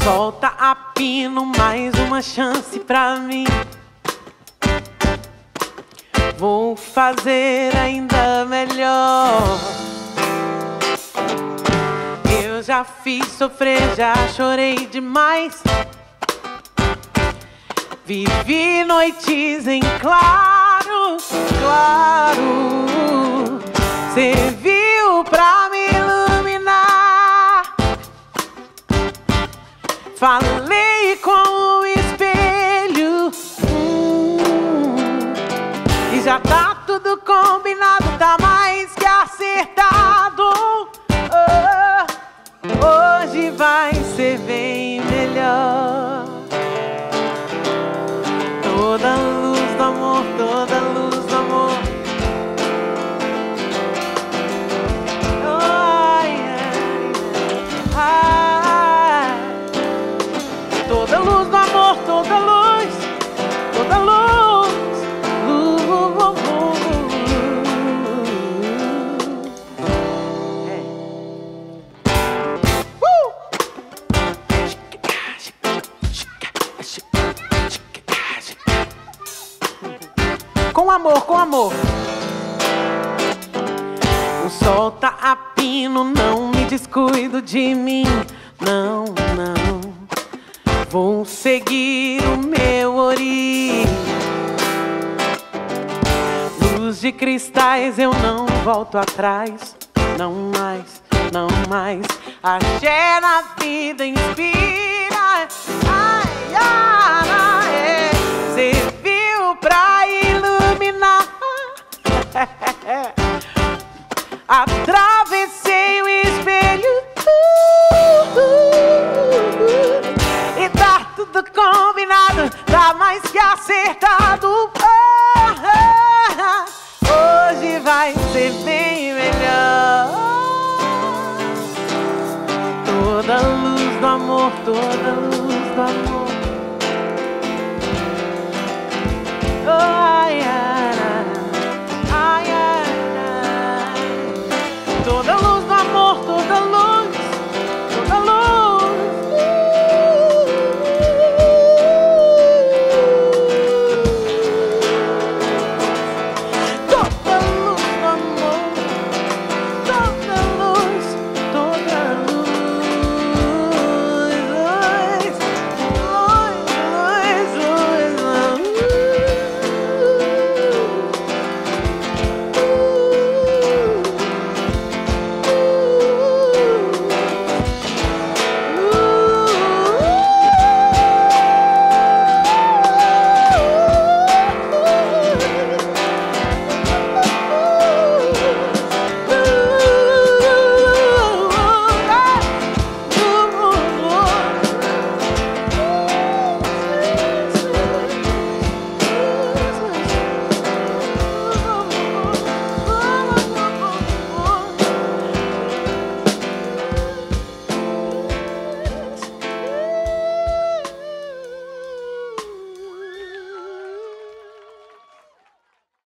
Solta a pino, mais uma chance pra mim. Vou fazer ainda melhor. Eu já fiz sofrer, já chorei demais. Vivi noites em claro, claro. Serviu pra me iluminar. Falei com o espelho, e já tá tudo combinado, tá mais que acertado. Hoje vai ser bem melhor. Toda luz do amor, toda luz do amor. Toda luz do amor, toda luz, toda luz, Com amor, com amor. Solta a pino, não me descuido de mim. Não, não. Vou seguir o meu ori. Luz de cristais, eu não volto atrás. Não mais, não mais. Axé na vida inspira. Ai, ai, ai. Serviu pra iluminar. Atravessei o espelho. E tá tudo combinado, tá mais que acertado.